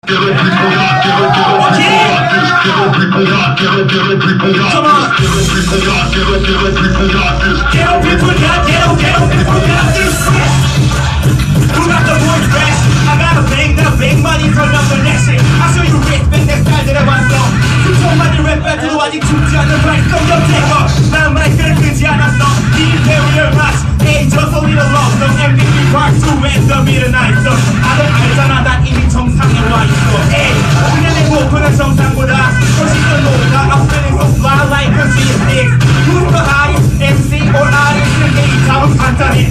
아직 죽지 않는 발성 염색어 난 마이크를 끄지 않았어 이 배우를 마치 에이 저 소리를 넣었어 MVP part 2에 더 밀어놔있어 나도 알잖아 난 이미 정상에 와있어 에이 그냥 내 목표는 정상보다 훨씬 더 높아 I'm feeling so fly like a G6 Who's the highest MC or artist 내 답은 간단해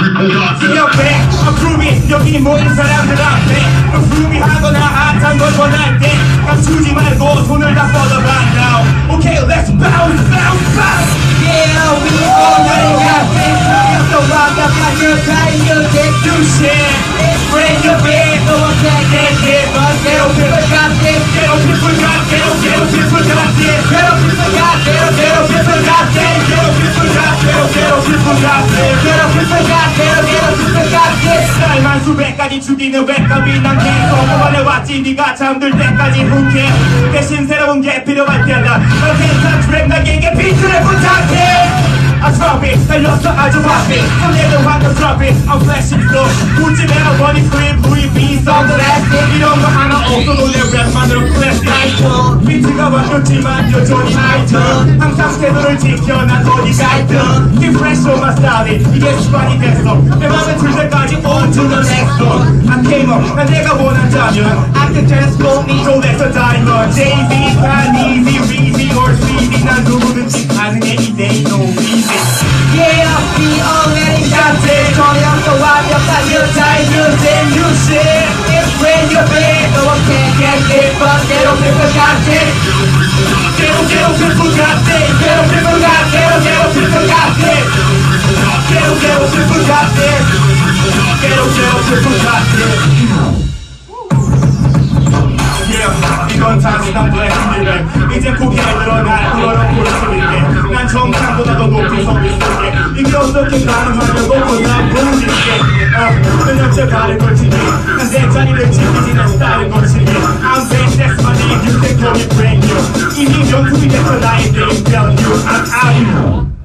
기억해 I'm groovy 여기 모인 사람들 앞에 I'm groovy 하거나 핫한 걸 원할 때 감추지 말고 손을 다 뻗어봐 now Okay, let's bounce, bounce, bounce. Yeah, we already got this. So rock up like you're tired, you can't do shit. Bring your bed, no one can get it. But ghetto people got this. Ghetto people got this. Ghetto people got this. Ghetto people got this. Ghetto people got this. Ghetto people got this. Ghetto people got this. Ghetto people got this. Ghetto people got this. 쌀만 수백 가지 죽이는 웹감이 난 계속 원해왔지 네가 잠들 때까지 who care. 대신 새로운 게 필요할 때다. 괜찮은 트랩 나에게 비트를 부탁해 I drop it, 달렸어 아주 바삐 손에는 황금 drop it, I'm flashing slow 굳이 매너 버니 프립, Louis V, 선글라스 이런 거 하나 없어도 내 랩만으로 클래식 비트가 바뀌었지만 여전히 하이톤 항상 태도를 지켜 난 어디가 있든 Keep fresh on my style 이게 습관이 됐어 내 맘에 들 때까지 on to the next one I came up, 난 내가 원한다면 I can transform me, so that's a diamond Jay-Z, Kanye, Reezy or CD 난 누구든지 가능해 이 day no easy Yeah, we already got it 전형도 완벽한 your time using new shit It's when you're big, no one can get it But ghetto people got it Ghetto people got it Ghetto people got it Ghetto people got it Ghetto people got it Ghetto people got it 이건 단순한 블랙인데 이제 고개를 들어 날 불러라 부를 수 있게 난 정상보다 더 높은 성이 있을게 이게 어떻게 가능하냐고 난 모르겠게 끊임없이 발을 걸치니 난 내 자리를 지키지 난 스타일을 걸치니 I'm best, that's my name, you can call me brand new 이미 명품이 됐어 나의 name, tell you I'm out